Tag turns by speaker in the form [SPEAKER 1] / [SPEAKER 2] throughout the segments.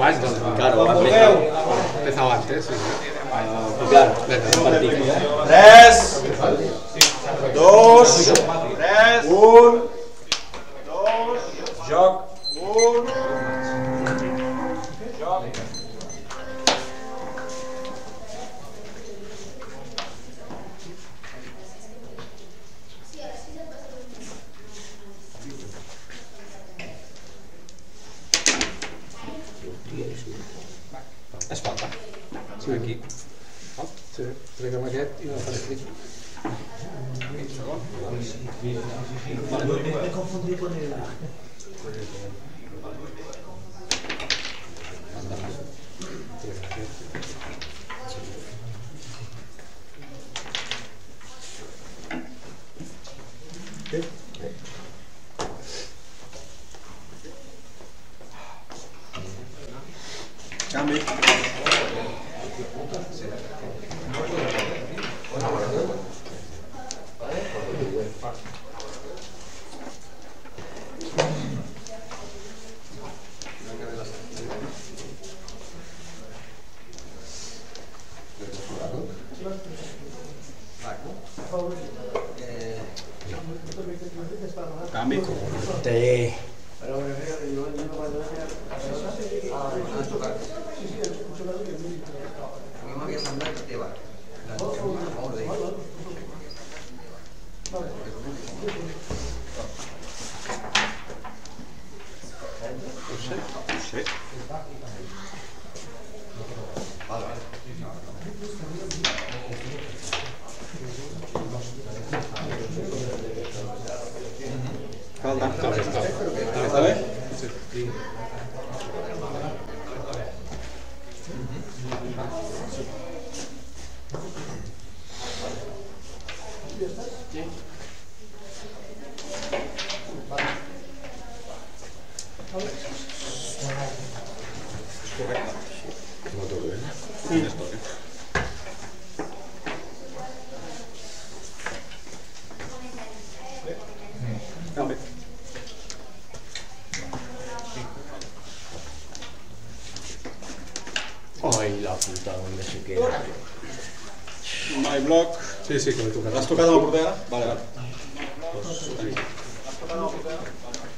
[SPEAKER 1] vaig, doncs.
[SPEAKER 2] Claro,
[SPEAKER 1] ha empezado antes. Sí.
[SPEAKER 2] Claro,
[SPEAKER 3] 3, 2, 3, 1, 2, joc, 1, joc.
[SPEAKER 2] Es falta.
[SPEAKER 1] Sí, aquí. Sí, trec amb aquest i no faré clic.
[SPEAKER 4] Me confundí con el...
[SPEAKER 3] Canvi. Canvi.
[SPEAKER 2] Té.
[SPEAKER 3] Sí. Falta. Està bé?
[SPEAKER 1] Sí.
[SPEAKER 3] Canvi.
[SPEAKER 2] Ai, la puta, no sé què era.
[SPEAKER 3] My block.
[SPEAKER 1] Sí, sí, que l'he tocat.
[SPEAKER 3] L'has tocat amb el porter ara? Vale, vale. L'has tocat amb el porter ara?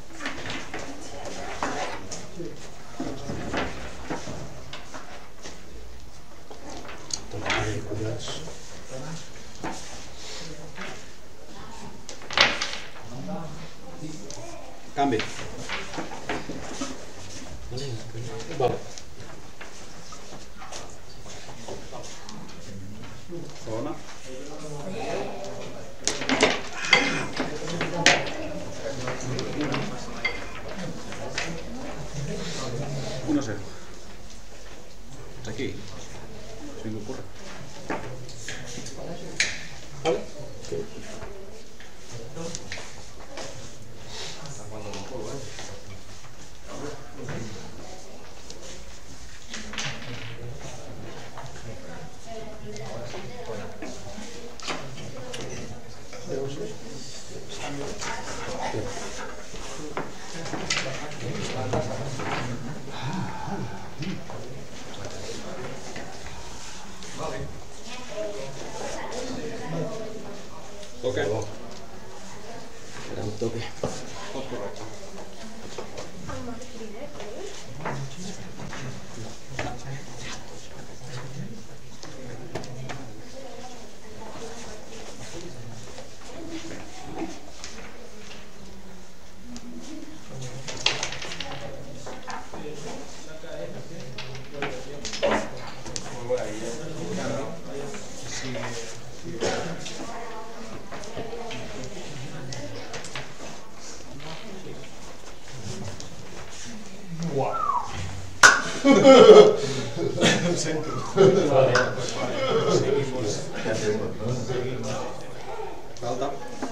[SPEAKER 3] Canvi.
[SPEAKER 1] Vale.
[SPEAKER 3] Segona. Uno cero. Aquí. Se me ocurre.
[SPEAKER 1] Vale.
[SPEAKER 3] Toque.
[SPEAKER 2] Era un toque.
[SPEAKER 3] Tot correcte.
[SPEAKER 4] Lo sento.
[SPEAKER 3] Falta.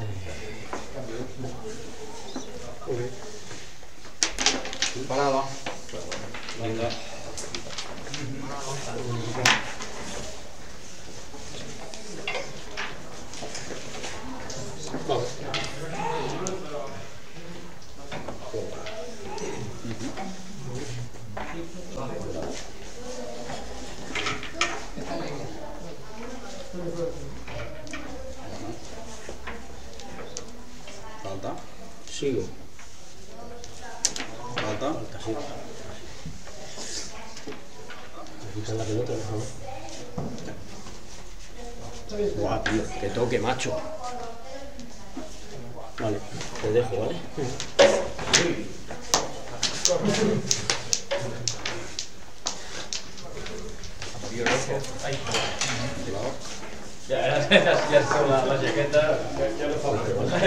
[SPEAKER 3] Parada. Vinga.
[SPEAKER 1] Vale.
[SPEAKER 3] Falta.
[SPEAKER 2] Sigo.
[SPEAKER 3] Falta.
[SPEAKER 2] Casi. Me quitan la pelota, por favor. Guau, tío, que toque, macho. Vale, te dejo, ¿vale?
[SPEAKER 5] Ya está la chaqueta. Ya le falta.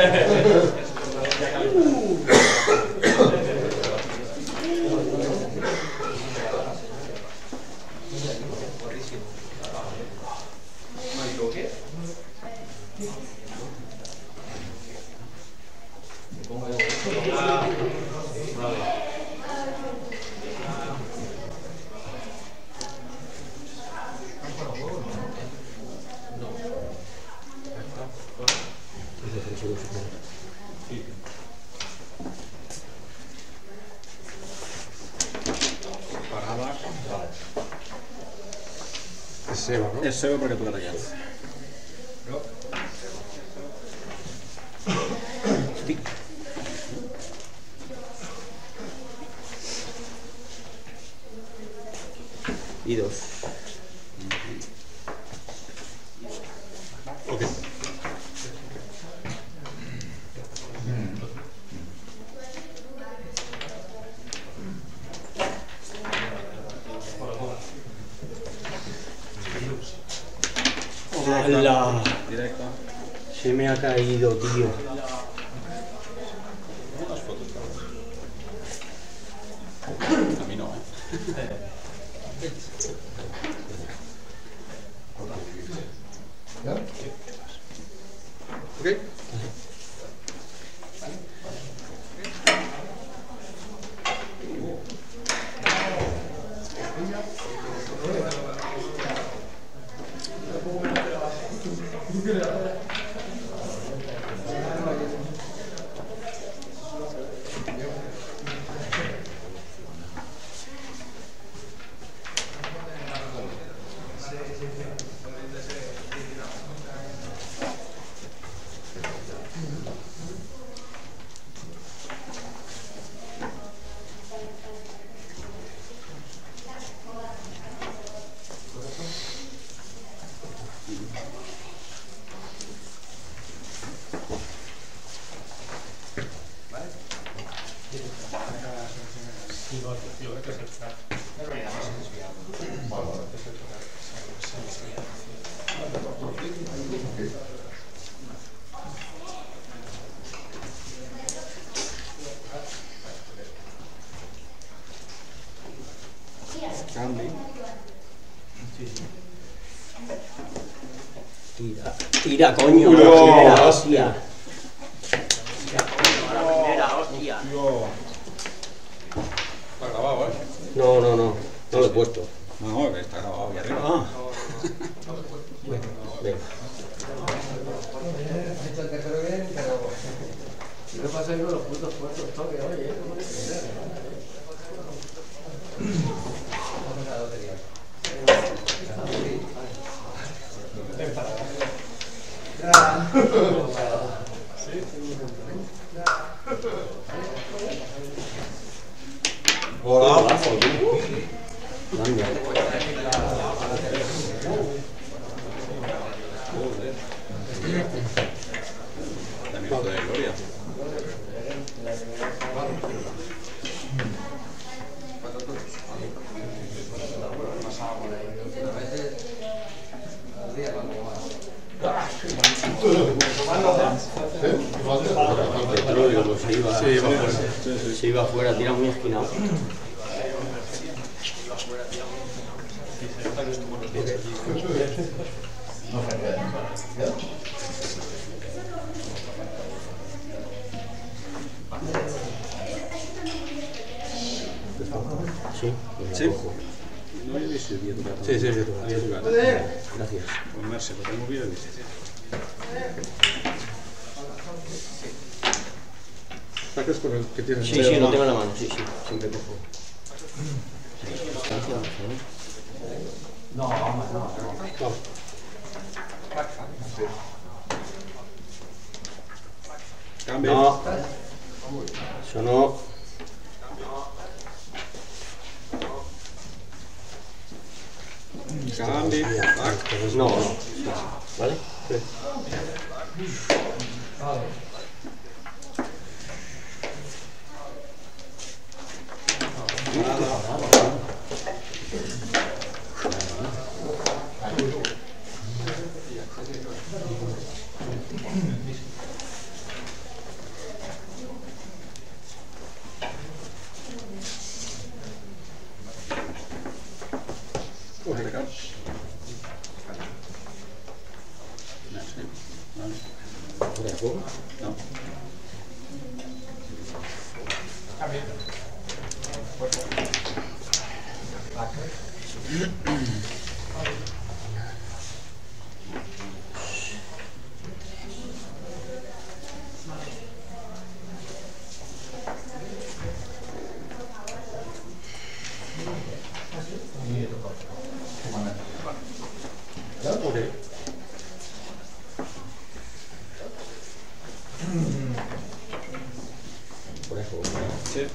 [SPEAKER 3] Parada.
[SPEAKER 1] Es Seba, ¿no?
[SPEAKER 3] Es Seba porque tú la tallas.
[SPEAKER 2] Y dos.
[SPEAKER 1] Ok.
[SPEAKER 2] ¡Hala!
[SPEAKER 3] Directa.
[SPEAKER 2] Se me ha caído, tío.
[SPEAKER 3] Las fotos, a mí no,
[SPEAKER 1] Ok.
[SPEAKER 3] Candy.
[SPEAKER 2] Tira, tira, coño.
[SPEAKER 3] Uy,
[SPEAKER 2] La primera,
[SPEAKER 3] no.
[SPEAKER 2] hostia.
[SPEAKER 3] Está grabado,
[SPEAKER 2] No, no, no. No lo he puesto.
[SPEAKER 3] No, que está grabado ahí arriba.
[SPEAKER 2] Ah. Venga.
[SPEAKER 5] ¿Qué pasa ahí con los putos puestos? Toque, oye.
[SPEAKER 1] Hola.
[SPEAKER 2] Anda.
[SPEAKER 3] También de Gloria.
[SPEAKER 2] Petróleo, pues se iba.
[SPEAKER 1] Sí, va fuera.
[SPEAKER 2] Se iba afuera, tira muy esquinado. Sí,
[SPEAKER 3] Sí. No he visto el día tocar.
[SPEAKER 1] Sí, sí, sí.
[SPEAKER 3] Día tocar.
[SPEAKER 2] gracias.
[SPEAKER 3] Pues Merce, lo tengo bien visto.
[SPEAKER 1] ¿Sacas con el que tienes?
[SPEAKER 2] Sí, sí, lo tengo en la mano, sí, sí, siempre cojo. hacia abajo, ¿eh?
[SPEAKER 1] No, vamos, no. Vamos.
[SPEAKER 3] Cambio.
[SPEAKER 2] No. Eso no.
[SPEAKER 3] Cambio.
[SPEAKER 2] No, no. ¿Vale?
[SPEAKER 1] Sí.
[SPEAKER 2] ¿Fuera de juego?
[SPEAKER 3] No.
[SPEAKER 2] Fuera de juego.
[SPEAKER 3] Sí.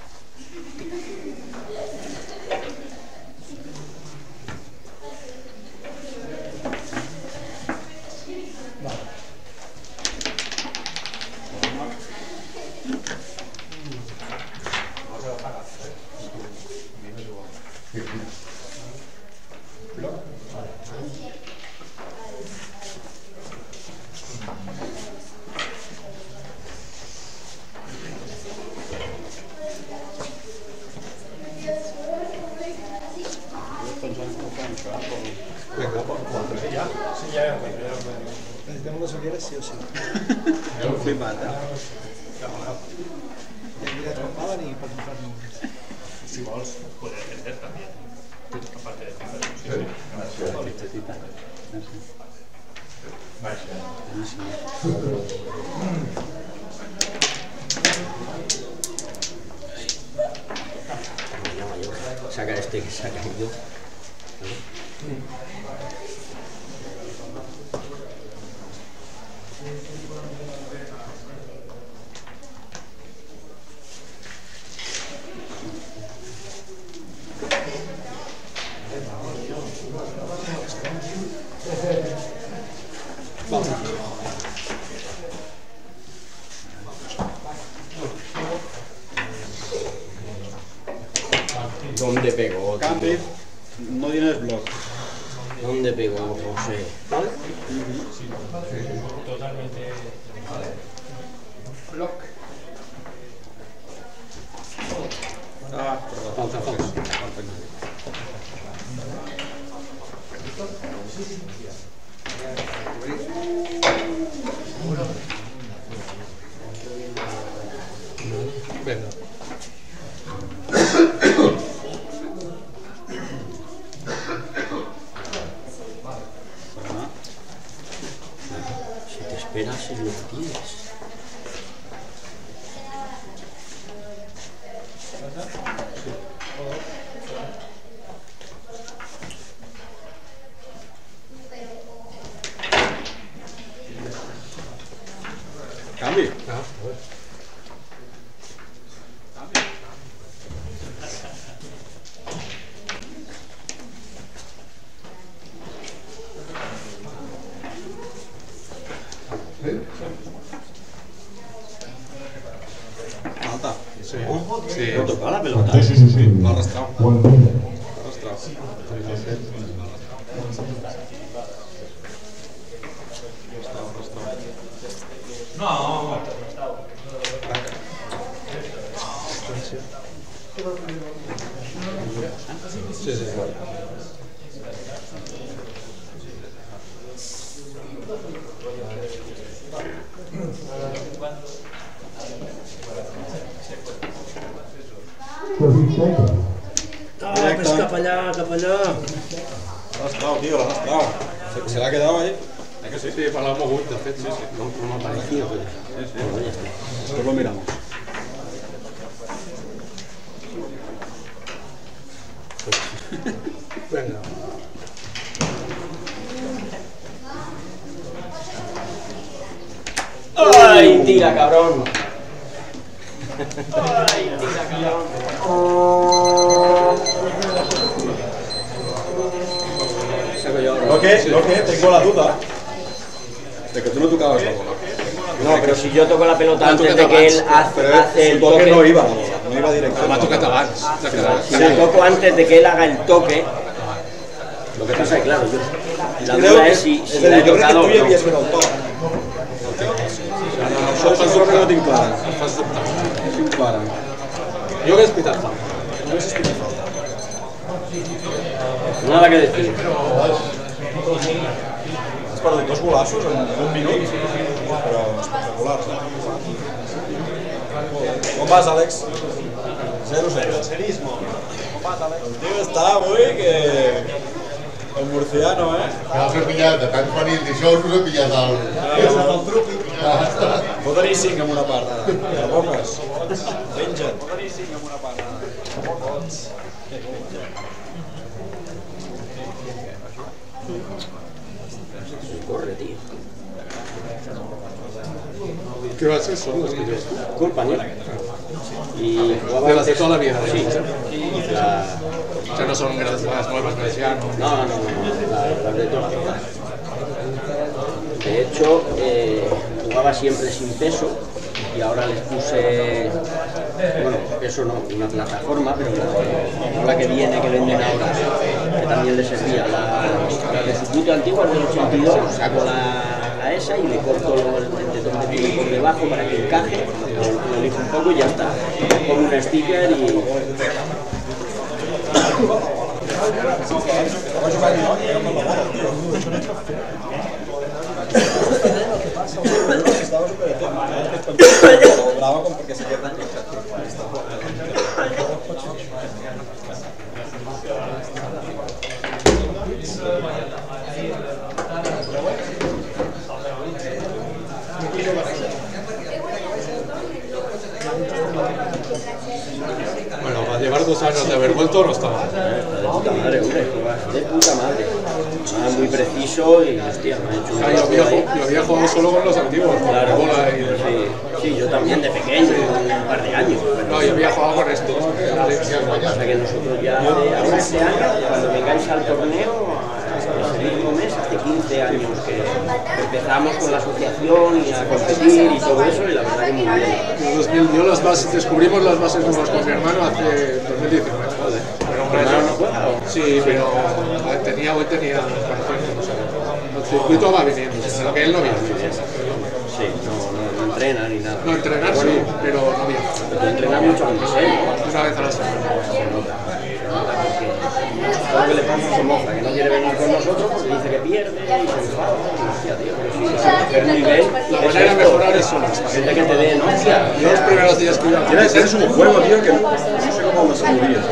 [SPEAKER 1] Venga, por 4.
[SPEAKER 5] Ya, sí, ya.
[SPEAKER 4] Necesitamos los olieres sí o sí.
[SPEAKER 3] Yo flipat, eh?
[SPEAKER 4] Mira, trompaven i pots usar
[SPEAKER 5] Si vols, puede ejercer también. Aparte de
[SPEAKER 2] Saca este que saca yo. ¿Dónde pegó, tío?
[SPEAKER 3] Cambio. No tienes block.
[SPEAKER 2] ¿Dónde pegó, José? ¿Vale?
[SPEAKER 5] totalmente.
[SPEAKER 3] Ah, perdón.
[SPEAKER 1] Falta, falta. Venga.
[SPEAKER 2] Si te esperas es lo que tienes.
[SPEAKER 3] Cambio.
[SPEAKER 1] Ah, a ver.
[SPEAKER 3] Falta.
[SPEAKER 1] Sí.
[SPEAKER 3] Sí.
[SPEAKER 2] ¿No tocaba la pelota?
[SPEAKER 3] Lo ha arrastrado. Lo ha arrastrado.
[SPEAKER 5] No,
[SPEAKER 1] Sí, sí.
[SPEAKER 2] Ah, pues cap allà, cap allà.
[SPEAKER 3] Lo ha arrastrado, tío, lo ha arrastrado. Se le ha quedado ahí. ¿Es que sí?
[SPEAKER 1] Sí, para la mogut, de fet, sí, sí.
[SPEAKER 2] No, no m'ha parecido, pero...
[SPEAKER 3] Sí, sí.
[SPEAKER 2] Bueno, ya está.
[SPEAKER 3] Después lo miramos.
[SPEAKER 2] Pues
[SPEAKER 1] Venga.
[SPEAKER 2] ¡Ay, tira, cabrón! ¡Ay, tira, cabrón! Saco yo ahora.
[SPEAKER 3] Lo que, tengo la duda de que tú no tocabas la bola.
[SPEAKER 2] No, pero si yo toco la pelota
[SPEAKER 1] La
[SPEAKER 2] antes
[SPEAKER 1] toqueta
[SPEAKER 2] de que él
[SPEAKER 1] abans.
[SPEAKER 3] Pero
[SPEAKER 2] hace
[SPEAKER 3] el
[SPEAKER 2] el
[SPEAKER 3] toque
[SPEAKER 2] toque,
[SPEAKER 3] no iba, no iba directo.
[SPEAKER 1] M'ha tocat abans.
[SPEAKER 2] si la toco antes de que él haga el toque, lo que pasa es que, claro, yo, la duda es si
[SPEAKER 3] és a
[SPEAKER 2] la
[SPEAKER 3] dir,
[SPEAKER 2] he
[SPEAKER 3] jo crec que
[SPEAKER 2] tocado
[SPEAKER 3] tu
[SPEAKER 2] o
[SPEAKER 3] ja
[SPEAKER 2] no.
[SPEAKER 3] havies fet el toc. Això és el que no tinc clara.
[SPEAKER 1] Em fas dubtar.
[SPEAKER 3] No tinc clara.
[SPEAKER 1] Jo hagués pitat falta.
[SPEAKER 3] No haguessis pitat falta.
[SPEAKER 2] Nada que decir.
[SPEAKER 3] Has perdut 2 golaços en un minut, però espectaculars. Com vas, Àlex? 0-0. El tío está avui que... El murciano,
[SPEAKER 6] Ja us he pillat, de tant venir el dijous us he pillat el...
[SPEAKER 3] el truqui. Pot tenir 5 en una part, ara. De boques. Penja't. Pot tenir 5 en una part, ara.
[SPEAKER 2] Corre, tío.
[SPEAKER 1] Què va ser? Són les millors.
[SPEAKER 2] Culpa mía. Y jugaba
[SPEAKER 1] De las de
[SPEAKER 2] antes-
[SPEAKER 1] toda la vida.
[SPEAKER 2] Sí. La-
[SPEAKER 1] O sea, no son las nuevas, que ya no.
[SPEAKER 2] No, las de toda la vida. De hecho, jugaba siempre sin peso y ahora les puse, bueno, peso no, una plataforma, pero la que viene, que venden ahora, que también les servía. La de circuito antiguo, del 82, saco la esa y le corto el tetón que tiene por debajo para que encaje, lo lijo un poco y ya está. Pongo un sticker y...
[SPEAKER 3] Estava superatent. Brava com perquè s'havia tancat.
[SPEAKER 1] Bueno, para llevar 2 años de haber vuelto no está mal.
[SPEAKER 2] Está de puta madre, hombre, de puta madre. Muy preciso y, hostia, me ha hecho un
[SPEAKER 1] Ah, yo había jugado solo con los antiguos, con la bola y demás.
[SPEAKER 2] sí, yo también de pequeño, un par de años. Pero
[SPEAKER 1] No, yo había jugado con estos.
[SPEAKER 2] pasa que nosotros ya, ahora este año, cuando vengáis al torneo, ese mismo mes, hace 15 años que empezamos con la asociación y a competir y todo eso, y la verdad que muy bien.
[SPEAKER 1] Yo descubrimos las bases nuevas con mi hermano hace 2019. Pero hombre,
[SPEAKER 2] ¿Hermano no juega?
[SPEAKER 1] sí, pero tenía conocimiento, o sea, el circuito va viniendo, lo que él no viene.
[SPEAKER 2] Sí, no entrena ni nada.
[SPEAKER 1] No entrenar sí, pero no viene.
[SPEAKER 2] Tú entrenas mucho con Giselle.
[SPEAKER 1] Una vez a la semana.
[SPEAKER 2] Se nota porque todo lo que le pasa a Somoza, que no quiere venir con nosotros porque dice que pierde y se enfada. Y hostia, tío, pero sí, el nivel.
[SPEAKER 1] La manera de mejorar es sola.
[SPEAKER 2] Gente que te dé, ¿no? Hostia,
[SPEAKER 1] Yo los primeros días que iba a
[SPEAKER 3] Tienes, es un juego, tío, que no sé cómo lo saludarías.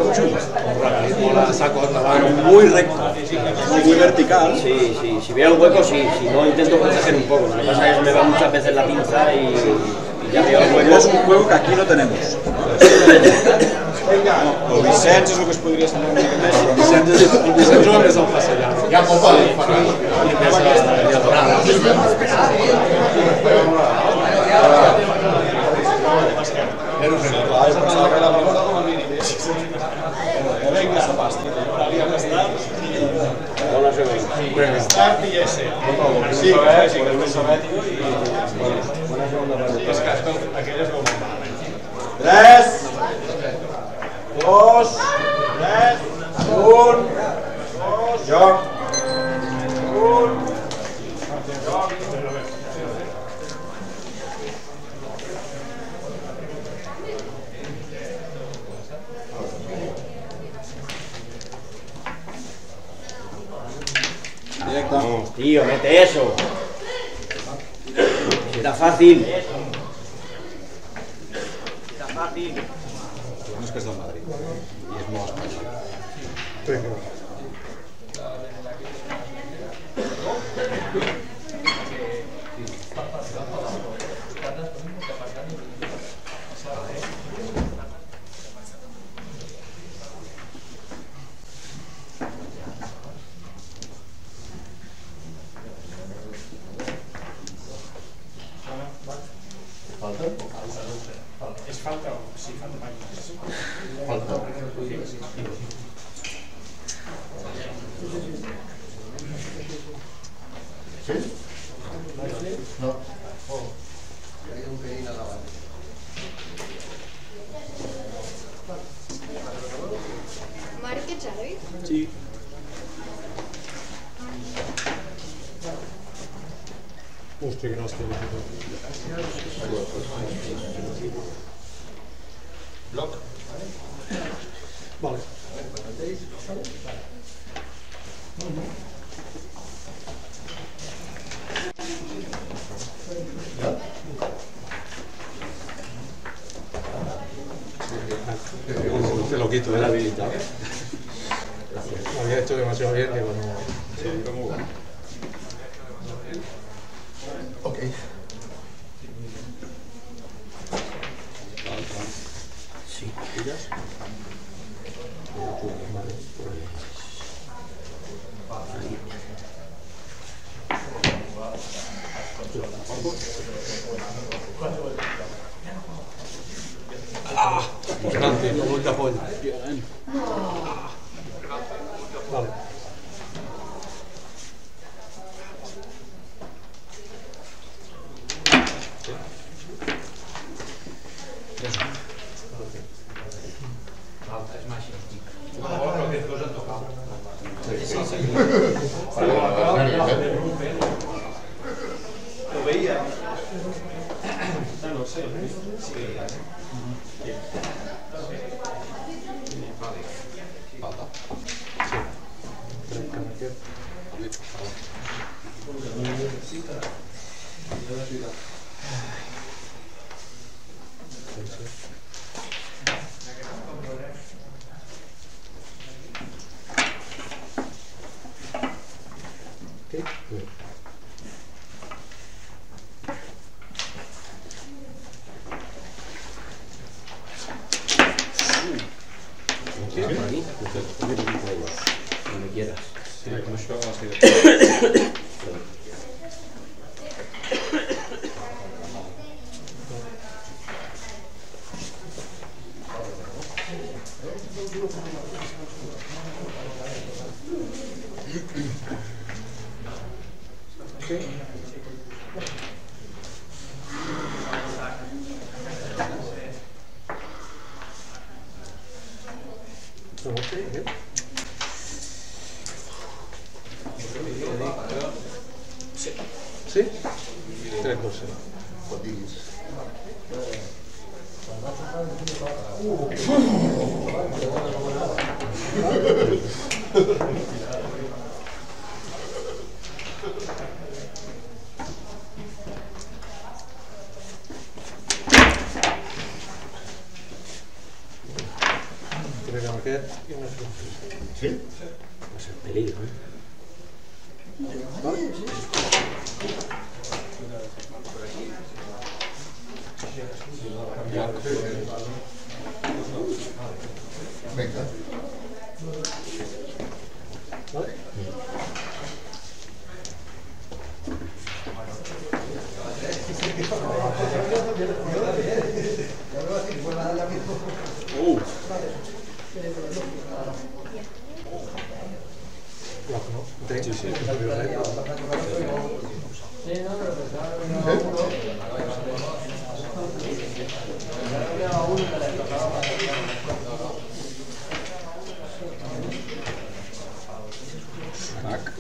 [SPEAKER 1] la saco a la
[SPEAKER 3] Muy recto, muy vertical.
[SPEAKER 2] sí, si veo el hueco, sí, si no intento proteger un poco. Lo que pasa es que me va muchas veces la pinza y ya veo el hueco.
[SPEAKER 3] Es un juego que aquí no tenemos. El Vicenç és el que es podria semblar una mica més.
[SPEAKER 1] El Vicent juga més al passellar.
[SPEAKER 6] Hi ha copa de Ferran.
[SPEAKER 1] I més a Diagonal.
[SPEAKER 3] Clar, jo pensava que era la cosa com a mínim. Vinga, la pasta.
[SPEAKER 2] Hola, següent.
[SPEAKER 5] Start i S.
[SPEAKER 3] Sí,
[SPEAKER 5] Sí, que és més soviètic i... És que aquell es veu molt malament.
[SPEAKER 3] 3, 2, 3, 1, joc. 1, joc. Directe.
[SPEAKER 2] Tío, mete eso. Está fácil.
[SPEAKER 3] No és que és del Madrid i és molt espanyol.
[SPEAKER 6] Falta. ¿Sí? No.
[SPEAKER 7] Marc, ets àrbitre?
[SPEAKER 3] Sí.
[SPEAKER 1] Hòstia, que no estic.
[SPEAKER 3] Bloc.
[SPEAKER 1] Vale. Te lo quito,
[SPEAKER 2] ¿Me la habilitado?
[SPEAKER 1] había hecho demasiado bien, digo, no.
[SPEAKER 3] Sí, como bueno.
[SPEAKER 6] Ok.
[SPEAKER 2] Sí, ¿tiras? Vale, pues... Ahí.
[SPEAKER 1] Grande, como un tapón. Vale.
[SPEAKER 5] Lo veía.
[SPEAKER 2] Donde quieras.
[SPEAKER 3] Sí, com això estic...
[SPEAKER 1] Sí? 3-2.
[SPEAKER 6] Quan diguis.
[SPEAKER 1] Crec que amb aquest i una sorpresa.
[SPEAKER 6] Sí?
[SPEAKER 2] Va ser peligro, ¿eh?
[SPEAKER 6] Vinga.
[SPEAKER 1] Vale? Bloc, no? Entenc?
[SPEAKER 3] Sí, sí.
[SPEAKER 2] Tac.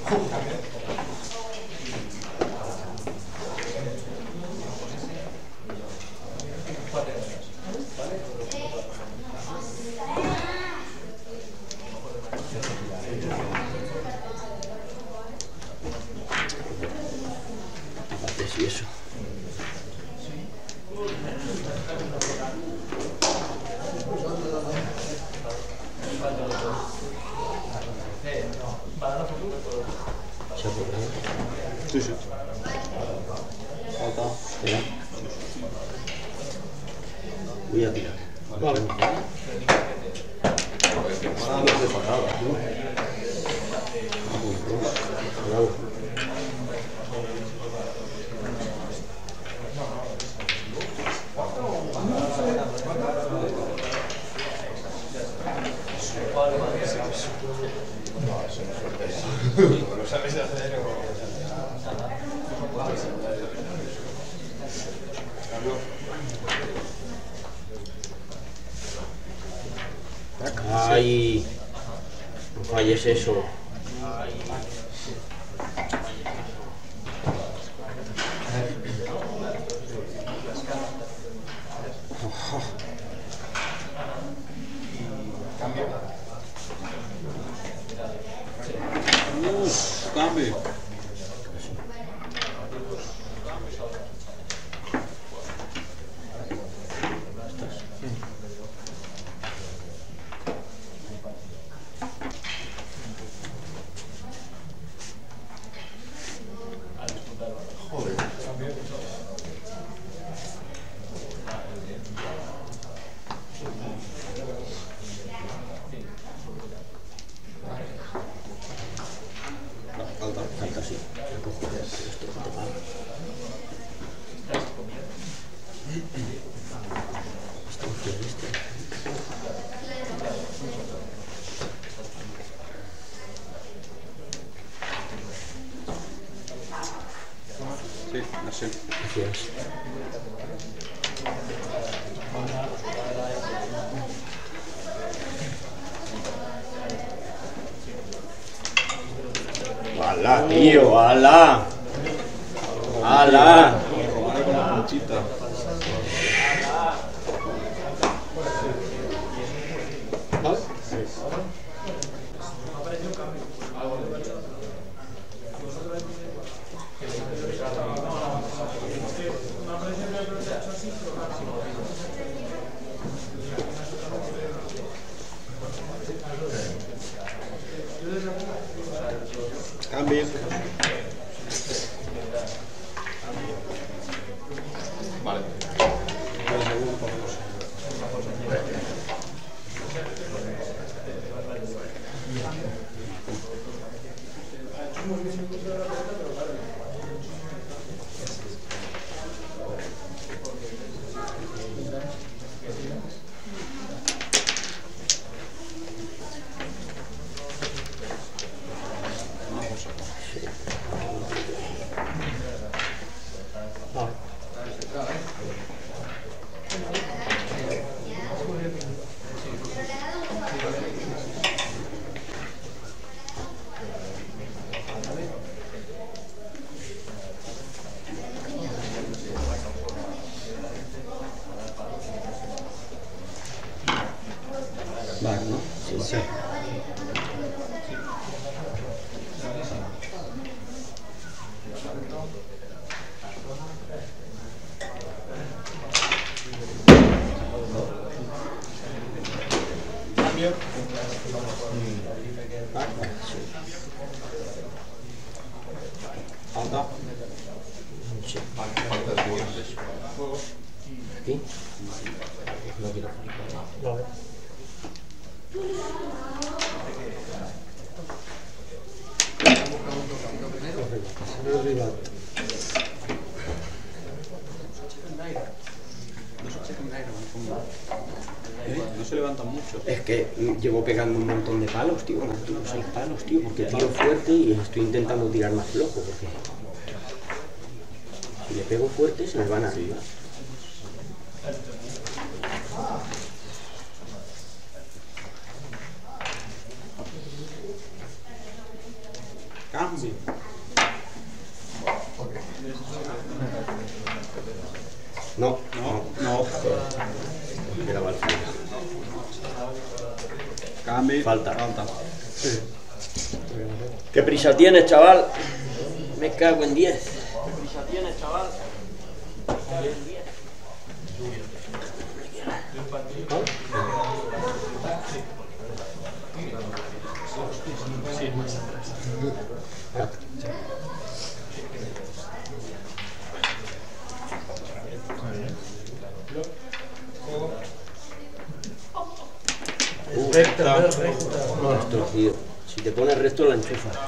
[SPEAKER 2] Aparte sí eso. ¿Se ha cobrado?
[SPEAKER 3] Sí, sí.
[SPEAKER 2] Falta. Espera. Voy a tirar.
[SPEAKER 1] Vale.
[SPEAKER 2] Ah, no te pagaba, tú. Bravo.
[SPEAKER 5] Lo sabes hacer o...
[SPEAKER 2] Ay, no falles eso.
[SPEAKER 3] Cambio.
[SPEAKER 2] Falta sí.
[SPEAKER 3] Sí, así.
[SPEAKER 2] Gracias. ¡Hala, tío! ¡Hala! ¡Hala!
[SPEAKER 3] Robaré con la cuchita.
[SPEAKER 1] ¿Vale?
[SPEAKER 3] Cambio. Vale.
[SPEAKER 2] Vale, ¿no? Sí. Sí.
[SPEAKER 3] Cambio. Falta.
[SPEAKER 2] Sí.
[SPEAKER 6] Falta el siguiente.
[SPEAKER 2] ¿Aquí? No quiero flicar.
[SPEAKER 4] Vale.
[SPEAKER 3] No se levantan mucho.
[SPEAKER 2] Es que llevo pegando un montón de palos, tío, unos 6 palos, tío, porque tiro fuerte y estoy intentando tirar más flojo, porque si le pego fuerte se me van arriba.
[SPEAKER 3] Cambio.
[SPEAKER 6] Ok.
[SPEAKER 2] No,
[SPEAKER 3] No.
[SPEAKER 2] era mal.
[SPEAKER 3] Cambio.
[SPEAKER 2] Falta.
[SPEAKER 3] Falta.
[SPEAKER 2] ¿Qué prisa tienes, chaval? Me cago en 10. ¿Qué prisa tienes, chaval?
[SPEAKER 4] Recta, recta.
[SPEAKER 2] Esto, tío. Si te pones recto la enchufas.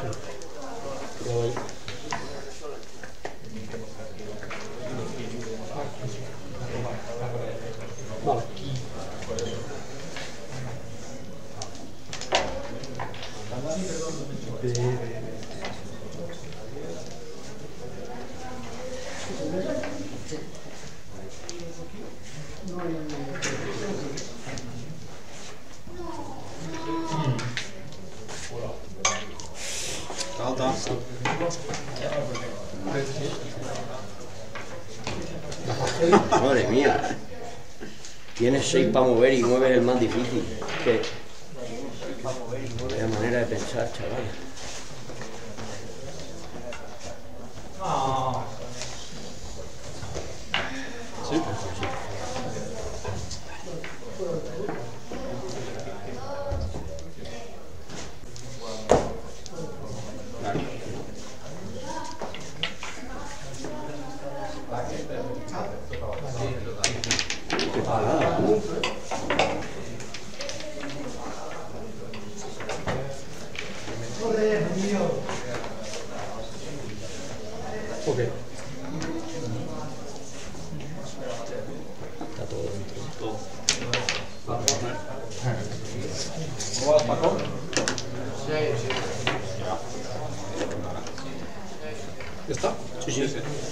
[SPEAKER 4] Vale.
[SPEAKER 3] Falta.
[SPEAKER 2] Madre mía. Tienes 6 para mover y 9 es el más difícil. Que vaya manera de pensar, chaval.
[SPEAKER 3] Sí.
[SPEAKER 2] Qué parada, ¿no?
[SPEAKER 1] Ok.
[SPEAKER 2] Está todo dentro.
[SPEAKER 3] ¿Cómo vas, Paco?
[SPEAKER 1] ¿Ya está?
[SPEAKER 2] Sí, sí.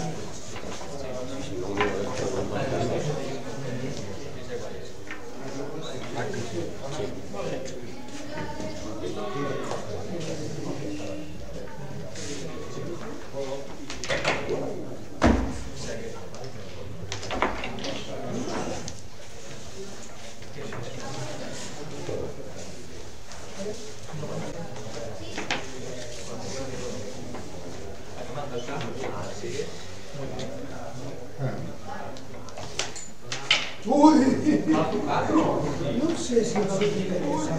[SPEAKER 4] No sé si va a interesar.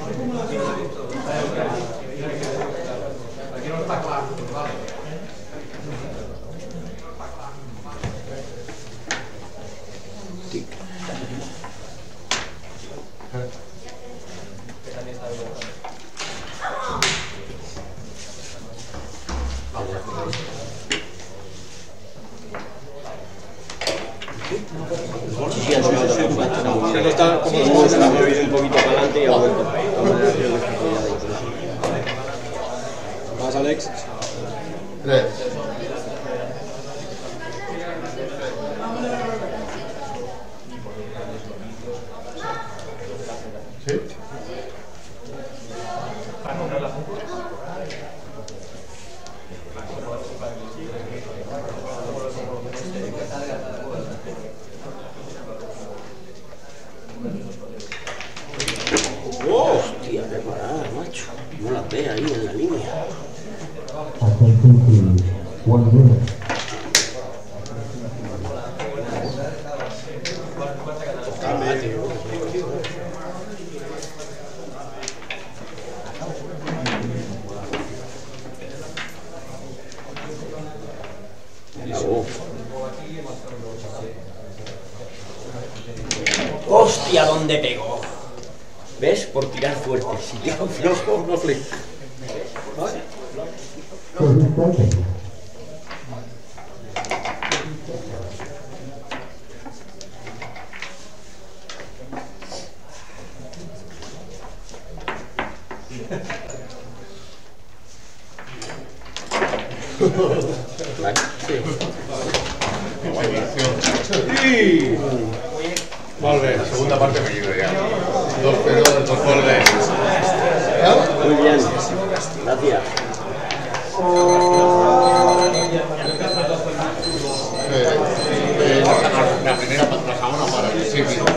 [SPEAKER 5] Aquí no està clar, vale.
[SPEAKER 2] Sí, sí, ha sonado la campana.
[SPEAKER 1] Que no está como
[SPEAKER 2] Sí,
[SPEAKER 1] como
[SPEAKER 2] se ha movido un poquito para adelante y ha vuelto.
[SPEAKER 3] Vas, Alex.
[SPEAKER 6] 3. ¿Sí?
[SPEAKER 2] Hostia, qué parada, macho. No las ve ahí en la línea.
[SPEAKER 7] Attention please. 1 minute.
[SPEAKER 2] Hostia, ¿dónde pegó? ¿Ves? Por tirar fuerte. Si tiro flojo, no flip.
[SPEAKER 7] 30 seconds.
[SPEAKER 2] Vale.
[SPEAKER 1] Sí. Molt bé.
[SPEAKER 6] Segunda parte me quedo ya. 2-0 del
[SPEAKER 1] Molt bé.
[SPEAKER 2] Muy bien. Gracias.
[SPEAKER 6] La primera, la segunda para el